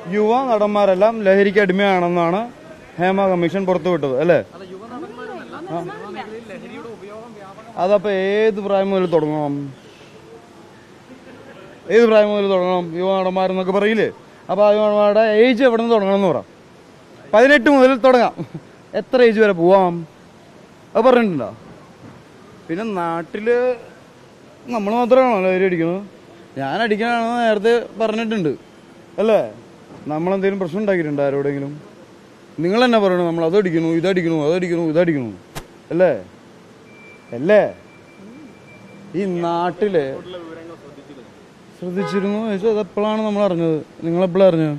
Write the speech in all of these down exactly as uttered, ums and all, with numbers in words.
യുവ നടന്മാരെല്ലാം ലഹരിക്ക് അടിമയാണെന്നാണ് ഹേമ കമ്മീഷൻ പുറത്തുവിട്ടത് അല്ലേ? അതപ്പോ ഏത് പ്രായം മുതൽ തുടങ്ങണം? ഏത് പ്രായം മുതൽ തുടങ്ങണം? യുവ നടന്മാരെന്നൊക്കെ പറയില്ലേ? അപ്പൊ ആ യുവ ഏജ് എവിടെ നിന്ന് തുടങ്ങണം എന്ന് പറ. പതിനെട്ട് മുതൽ തുടങ്ങാം. എത്ര ഏജ് വരെ പോവാം അത് പറഞ്ഞിട്ടുണ്ടോ? പിന്നെ നാട്ടില് നമ്മൾ മാത്രമാണോ ലഹരി അടിക്കുന്നത്? ഞാൻ അടിക്കാനാണെന്ന് നേരത്തെ പറഞ്ഞിട്ടുണ്ട് അല്ലേ? നമ്മളെന്തെങ്കിലും പ്രശ്നം ഉണ്ടാക്കിയിട്ടുണ്ടോ ആരോടെങ്കിലും? നിങ്ങൾ തന്നെ പറയണു നമ്മൾ അതടിക്കണു ഇതടിക്കണു അതടിക്കണു ഇതടിക്കണു അല്ലേ? അല്ലേ? ഈ നാട്ടില് ശ്രദ്ധിച്ചിരുന്നു ചോദിച്ചാൽ അതെപ്പോഴാണ് നമ്മൾ അറിഞ്ഞത്? നിങ്ങളെപ്പോഴാണ് അറിഞ്ഞത്?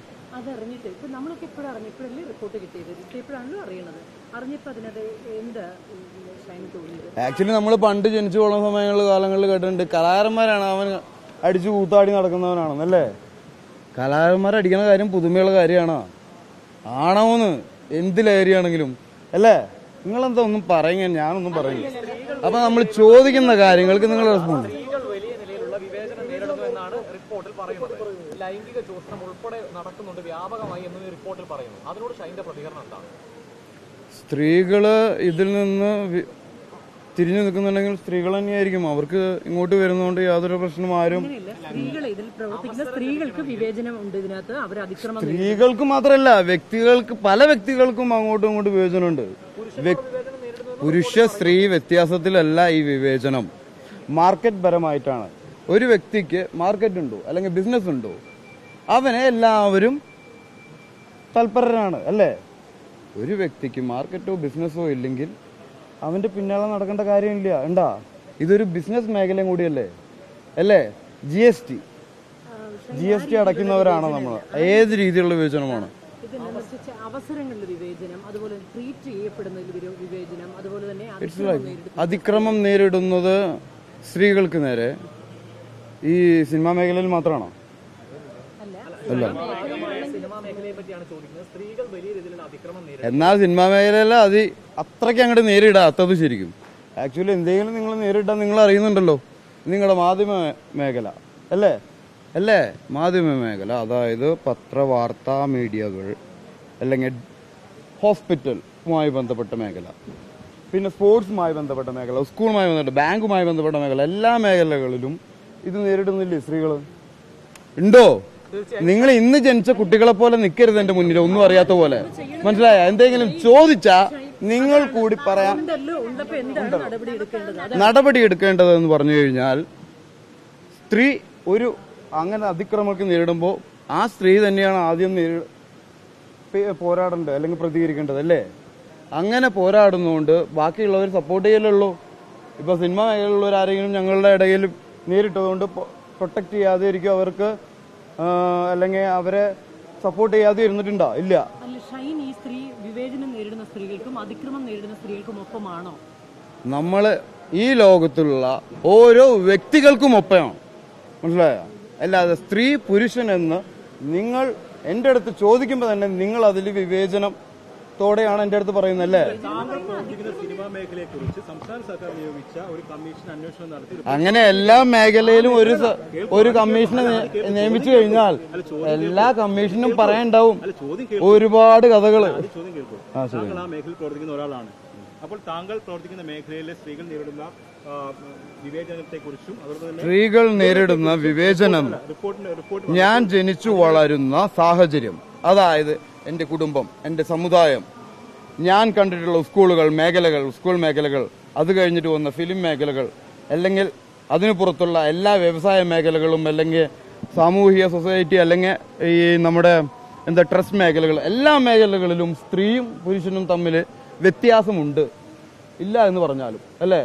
ആക്ച്വലി നമ്മൾ പണ്ട് ജനിച്ചു പോകുന്ന സമയങ്ങളിൽ കാലങ്ങളിൽ കേട്ടിട്ടുണ്ട് കലാകാരന്മാരാണ് അവൻ അടിച്ചു കൂത്താടി നടക്കുന്നവനാണെന്നല്ലേ? കലാകാരന്മാർ അടിക്കുന്ന കാര്യം പുതുമയുള്ള കാര്യമാണോ? ആണോന്ന് എന്ത് ലഹരിയാണെങ്കിലും അല്ലേ? നിങ്ങളെന്താ ഒന്നും പറയുക? ഞാനൊന്നും പറയില്ല. അപ്പൊ നമ്മൾ ചോദിക്കുന്ന കാര്യങ്ങൾക്ക് നിങ്ങൾ റെസ്പോണ്ട്. ലൈംഗിക ചൂഷണം ഉൾപ്പെടെ നടക്കുന്നുണ്ട് വ്യാപകമായി എന്ന് റിപ്പോർട്ടിൽ പറയുന്നു. അതിനോട് ഷൈൻ്റെ പ്രതികരണം എന്താണ്? സ്ത്രീകള് ഇതിൽ നിന്ന് തിരിഞ്ഞു നിൽക്കുന്നുണ്ടെങ്കിൽ സ്ത്രീകൾ തന്നെയായിരിക്കും. അവർക്ക് ഇങ്ങോട്ട് വരുന്നതുകൊണ്ട് യാതൊരു പ്രശ്നം ആരും സ്ത്രീകൾക്ക് മാത്രമല്ല വ്യക്തികൾക്ക് പല വ്യക്തികൾക്കും അങ്ങോട്ടും ഇങ്ങോട്ടും വിവേചനമുണ്ട്. പുരുഷ സ്ത്രീ വ്യത്യാസത്തിലല്ല ഈ വിവേചനം, മാർക്കറ്റ് പരമായിട്ടാണ്. ഒരു വ്യക്തിക്ക് മാർക്കറ്റ് ഉണ്ടോ അല്ലെങ്കിൽ ബിസിനസ് ഉണ്ടോ അവനെ എല്ലാവരും തൽപരരാണ് അല്ലേ? ഒരു വ്യക്തിക്ക് മാർക്കറ്റോ ബിസിനസ്സോ ഇല്ലെങ്കിൽ അവന്റെ പിന്നാലെ നടക്കേണ്ട കാര്യമില്ല. ഉണ്ടാ? ഇതൊരു ബിസിനസ് മേഖലയും കൂടിയല്ലേ അല്ലേ? G S T G S T അടയ്ക്കുന്നവരാണ് നമ്മൾ. ഏത് രീതിയിലുള്ള വിവേചനമാണ്? അതിക്രമം നേരിടുന്നത് സ്ത്രീകൾക്ക് നേരെ ഈ സിനിമാ മേഖലയിൽ മാത്രമാണോ? അല്ല. എന്നാൽ സിനിമാ മേഖലയിൽ അത് അത്രയ്ക്ക് അങ്ങോട്ട് നേരിടാത്തത് ശരിക്കും. ആക്ച്വലി എന്തെങ്കിലും നിങ്ങൾ നേരിടാൻ നിങ്ങൾ അറിയുന്നുണ്ടല്ലോ. നിങ്ങളുടെ മാധ്യമ മേഖല അല്ലേ? അല്ലേ? മാധ്യമ മേഖല അതായത് പത്രവാർത്താ മീഡിയകൾ അല്ലെങ്കിൽ ഹോസ്പിറ്റലുമായി ബന്ധപ്പെട്ട മേഖല, പിന്നെ സ്പോർട്സുമായി ബന്ധപ്പെട്ട മേഖല, സ്കൂളുമായി ബന്ധപ്പെട്ട ബാങ്കുമായി ബന്ധപ്പെട്ട മേഖല, എല്ലാ മേഖലകളിലും ഇത് നേരിടുന്നില്ലേ സ്ത്രീകൾ? ഉണ്ടോ? നിങ്ങൾ ഇന്ന് ജനിച്ച കുട്ടികളെ പോലെ നിൽക്കരുത് എന്റെ മുന്നിൽ ഒന്നും അറിയാത്ത പോലെ. മനസ്സിലായ? എന്തെങ്കിലും ചോദിച്ചാ നിങ്ങൾ കൂടി പറയാൻ നടപടി എടുക്കേണ്ടത് എന്ന് പറഞ്ഞു കഴിഞ്ഞാൽ സ്ത്രീ ഒരു അങ്ങനെ അതിക്രമങ്ങൾക്ക് നേരിടുമ്പോൾ ആ സ്ത്രീ തന്നെയാണ് ആദ്യം പോരാടേണ്ടത് അല്ലെങ്കിൽ പ്രതികരിക്കേണ്ടത് അല്ലേ? അങ്ങനെ പോരാടുന്നതുകൊണ്ട് ബാക്കിയുള്ളവർ സപ്പോർട്ട് ചെയ്യലുള്ളൂ. ഇപ്പൊ സിനിമ മേഖലയിലുള്ളവർ ആരെങ്കിലും ഞങ്ങളുടെ ഇടയിൽ നേരിട്ടതുകൊണ്ട് പ്രൊട്ടക്ട് ചെയ്യാതെ ഇരിക്കും അവർക്ക് അല്ലെങ്കിൽ അവരെ സപ്പോർട്ട് ചെയ്യാതെ ഇരുന്നിട്ടുണ്ടോ? ഇല്ല. നമ്മള് ഈ ലോകത്തുള്ള ഓരോ വ്യക്തികൾക്കും ഒപ്പമാണ്. മനസ്സിലായോ? അല്ലാതെ സ്ത്രീ പുരുഷൻ എന്ന് നിങ്ങൾ എന്റെ അടുത്ത് ചോദിക്കുമ്പോൾ തന്നെ നിങ്ങൾ അതിൽ വിവേചനം ത്തോടെയാണ് എന്റെ അടുത്ത് പറയുന്നത് അല്ലേ? അങ്ങനെ എല്ലാ മേഖലയിലും ഒരു ഒരു കമ്മീഷനെ നിയമിച്ചു കഴിഞ്ഞാൽ എല്ലാ കമ്മീഷനും പറയാനുണ്ടാവും ഒരുപാട് കഥകള്. ഒരാളാണ്. അപ്പോൾ താങ്കൾ പ്രവർത്തിക്കുന്ന മേഖലയിലെ സ്ത്രീകൾ നേരിടുന്ന വിവേചനത്തെക്കുറിച്ചും സ്ത്രീകൾ നേരിടുന്ന വിവേചനം ഞാൻ ജനിച്ചു വളരുന്ന സാഹചര്യം, അതായത് എന്റെ കുടുംബം, എന്റെ സമുദായം, ഞാൻ കണ്ടിട്ടുള്ള സ്കൂളുകൾ മേഖലകൾ സ്കൂൾ മേഖലകൾ അത് കഴിഞ്ഞിട്ട് വന്ന ഫിലിം മേഖലകൾ അല്ലെങ്കിൽ അതിനു പുറത്തുള്ള എല്ലാ വ്യവസായ മേഖലകളും അല്ലെങ്കിൽ സാമൂഹിക സൊസൈറ്റി അല്ലെങ്കിൽ ഈ നമ്മുടെ എന്താ ട്രസ്റ്റ് മേഖലകൾ, എല്ലാ മേഖലകളിലും സ്ത്രീയും പുരുഷനും തമ്മിൽ വ്യത്യാസമുണ്ട്. ഇല്ല എന്ന് പറഞ്ഞാലും അല്ലേ?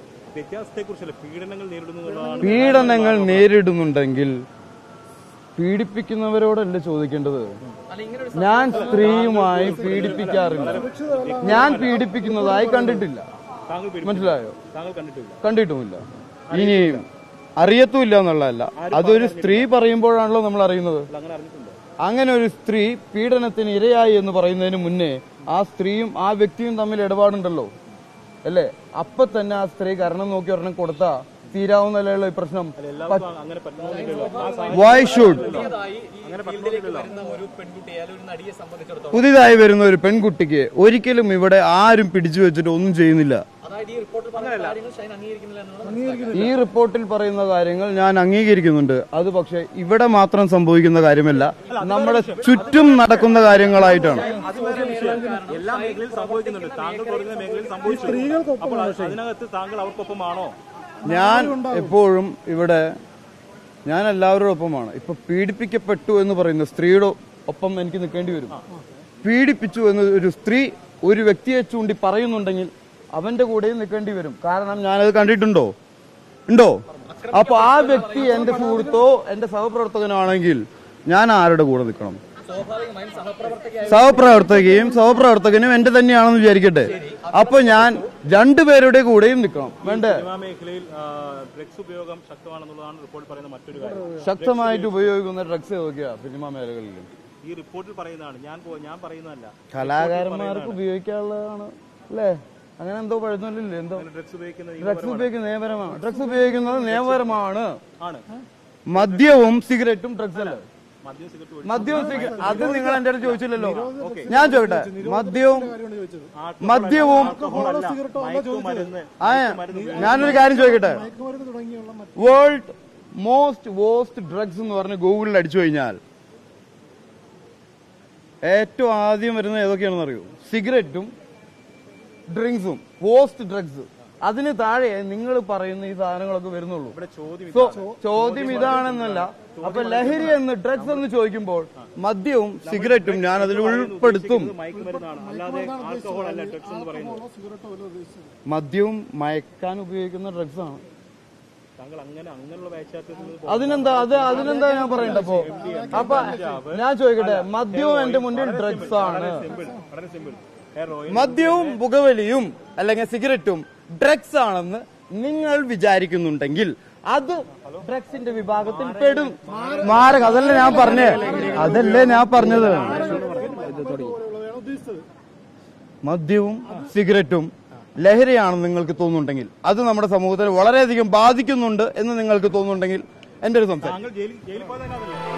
പീഡനങ്ങൾ നേരിടുന്നുണ്ടെങ്കിൽ പീഡിപ്പിക്കുന്നവരോടല്ലേ ചോദിക്കേണ്ടത്? ഞാൻ സ്ത്രീയുമായി പീഡിപ്പിക്കാറില്ല, ഞാൻ പീഡിപ്പിക്കുന്നതായി കണ്ടിട്ടില്ല. മനസ്സിലായോ? കണ്ടിട്ടുമില്ല, ഇനിയും അറിയത്തുമില്ല എന്നുള്ളതല്ല. അതൊരു സ്ത്രീ പറയുമ്പോഴാണല്ലോ നമ്മൾ അറിയുന്നത്. അങ്ങനെ ഒരു സ്ത്രീ പീഡനത്തിന് ഇരയായി എന്ന് പറയുന്നതിന് മുന്നേ ആ സ്ത്രീയും ആ വ്യക്തിയും തമ്മിൽ ഇടപാടുണ്ടല്ലോ അല്ലേ? അപ്പൊ തന്നെ ആ സ്ത്രീ കാരണം നോക്കി ഒരെണ്ണം കൊടുത്താ തീരാവുന്നല്ലോ ഈ പ്രശ്നം. എല്ലാവർക്കും അങ്ങനെ പറ്റണമെന്നില്ലല്ലോ. ആ സാഹചര്യം വൈ ഷുഡ് പുതിയതായി ഈ ഫീൽഡിലേക്ക് വരുന്ന ഒരു പെൺകുട്ടി അല്ലെങ്കിൽ ഒരു നടിയെ സംബന്ധിച്ചിടത്തോളം പുതിയതായി വരുന്ന ഒരു പെൺകുട്ടിക്ക് ഒരിക്കലും ഇവിടെ ആരും പിടിച്ചു വെച്ചിട്ട് ഒന്നും ചെയ്യുന്നില്ല. അതായത് ഈ റിപ്പോർട്ടിൽ പറയുന്ന കാര്യങ്ങൾ ഷൈൻ അംഗീകരിക്കുന്നില്ല എന്നാണ്. ഈ റിപ്പോർട്ടിൽ പറയുന്ന കാര്യങ്ങൾ ഞാൻ അംഗീകരിക്കുന്നുണ്ട്. അത് പക്ഷെ ഇവിടെ മാത്രം സംഭവിക്കുന്ന കാര്യമല്ല, നമ്മുടെ ചുറ്റും നടക്കുന്ന കാര്യങ്ങളായിട്ടാണ്. എല്ലാ മേഖലയിൽ സംഭവിക്കുന്നുണ്ട്. താങ്കൾ തുടങ്ങുന്ന മേഖലയിൽ സംഭവിച്ചു. അപ്പോൾ അതിനകത്ത് താങ്കൾ അവർക്കൊപ്പമാണോ? ഞാൻ എപ്പോഴും ഇവിടെ ഞാൻ എല്ലാവരുടെ ഒപ്പമാണ്. ഇപ്പൊ പീഡിപ്പിക്കപ്പെട്ടു എന്ന് പറയുന്ന സ്ത്രീയുടെ ഒപ്പം എനിക്ക് നിൽക്കേണ്ടി വരും. പീഡിപ്പിച്ചു എന്ന് ഒരു സ്ത്രീ ഒരു വ്യക്തിയെ ചൂണ്ടി പറയുന്നുണ്ടെങ്കിൽ അവന്റെ കൂടെയും നിൽക്കേണ്ടി വരും. കാരണം ഞാനത് കണ്ടിട്ടുണ്ടോ ഉണ്ടോ? അപ്പൊ ആ വ്യക്തി എന്റെ സുഹൃത്തോ എന്റെ സഹപ്രവർത്തകനാണെങ്കിൽ ഞാൻ ആരുടെ കൂടെ നിൽക്കണം? സ്വാഭാവികമായും സഹപ്രവർത്തകയായ സഹപ്രവർത്തകയും സഹപ്രവർത്തകനും എന്റെ തന്നെയാണെന്ന് വിചാരിക്കട്ടെ. അപ്പൊ ഞാൻ രണ്ടുപേരുടെ കൂടെയും നിൽക്കണം. വേണ്ടേ? സിനിമാ മേഖലയിൽ ഡ്രഗ്സ് ഉപയോഗം ശക്തമാണെന്നുള്ളതാണ് റിപ്പോർട്ടിൽ പറയുന്ന മറ്റൊരു കാര്യം. ശക്തമായിട്ട് ഉപയോഗിക്കുന്ന ഡ്രഗ്സ് ഏതൊക്കെയാ സിനിമാ മേഖലകളിൽ? ഈ റിപ്പോർട്ടിൽ പറയുന്നതാണ്, ഞാൻ ഞാൻ പറയുന്നതല്ല. കലാകാരന്മാർക്ക് ഉപയോഗിക്കാനുള്ളതാണ് അല്ലേ? അങ്ങനെ എന്തോ പഴുന്നില്ലേ? എന്തോ ഡ്രഗ്സ് ഉപയോഗിക്കുന്നത് ഡ്രഗ്സ് ഉപയോഗിക്കുന്നത് നിയമപരമാണ്. ഡ്രഗ്സ് ഉപയോഗിക്കുന്നത് നിയമപരമാണ്. ആണ്. മദ്യവും സിഗരറ്റും ഡ്രഗ്സ് അല്ലേ? മദ്യം സിഗരറ്റ് മദ്യവും സിഗരറ്റ് അത് നിങ്ങൾ എന്റെ അടുത്ത് ചോദിച്ചില്ലല്ലോ. ഞാൻ ചോദിക്കട്ടെ, മദ്യവും മദ്യവും ആ ഞാനൊരു കാര്യം ചോദിക്കട്ടെ, വേൾഡ് മോസ്റ്റ് വോസ്റ്റ് ഡ്രഗ്സ് എന്ന് പറഞ്ഞ് ഗൂഗിളിൽ അടിച്ചു കഴിഞ്ഞാൽ ഏറ്റവും ആദ്യം വരുന്ന ഏതൊക്കെയാണെന്ന് അറിയോ? സിഗരറ്റും ഡ്രിങ്ക്സും വോസ്റ്റ് ഡ്രഗ്സ്. അതിന് താഴെ നിങ്ങൾ പറയുന്ന ഈ സാധനങ്ങളൊക്കെ വരുന്നുള്ളൂ. സോ ചോദ്യം ഇതാണെന്നല്ല. അപ്പൊ ലഹരി എന്ന് ഡ്രഗ്സ് എന്ന് ചോദിക്കുമ്പോൾ മദ്യവും സിഗരറ്റും ഞാൻ അതിൽ ഉൾപ്പെടുത്തും. മദ്യവും മയക്കാൻ ഉപയോഗിക്കുന്ന ഡ്രഗ്സ് ആണ്. അതിനെന്താ അത് അതിനെന്താ ഞാൻ പറയണ്ടപ്പോ? അപ്പൊ ഞാൻ ചോദിക്കട്ടെ, മദ്യവും എന്റെ മുന്നിൽ ഡ്രഗ്സ് ആണ്. മദ്യവും പുകവലിയും അല്ലെങ്കിൽ സിഗരറ്റും ഡ്രഗ്സ് ആണെന്ന് നിങ്ങൾ വിചാരിക്കുന്നുണ്ടെങ്കിൽ അത് ഡ്രഗ്സിന്റെ വിഭാഗത്തിൽ പെടും. മാരക അതല്ലേ ഞാൻ പറഞ്ഞേ അതല്ലേ ഞാൻ പറഞ്ഞത് മദ്യവും സിഗരറ്റും ലഹരിയാണെന്ന് നിങ്ങൾക്ക് തോന്നുന്നുണ്ടെങ്കിൽ, അത് നമ്മുടെ സമൂഹത്തിൽ വളരെയധികം ബാധിക്കുന്നുണ്ട് എന്ന് നിങ്ങൾക്ക് തോന്നുന്നുണ്ടെങ്കിൽ എന്റെ ഒരു സംസാരം